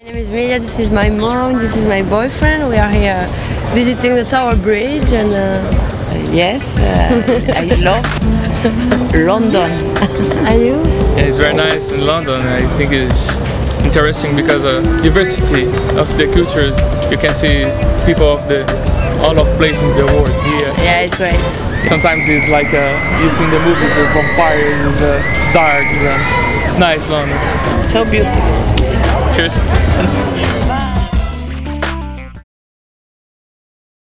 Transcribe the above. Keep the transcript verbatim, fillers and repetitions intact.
My name is Milia, this is my mom, this is my boyfriend. We are here visiting the Tower Bridge and uh... yes, uh, I love London. Are you? Yeah, it's very nice in London. I think it's interesting because of diversity of the cultures. You can see people of the all of places in the world here. Yeah, it's great. Sometimes it's like uh, you see in the movies with vampires, it's uh, dark, and it's nice London. So beautiful. Cheers.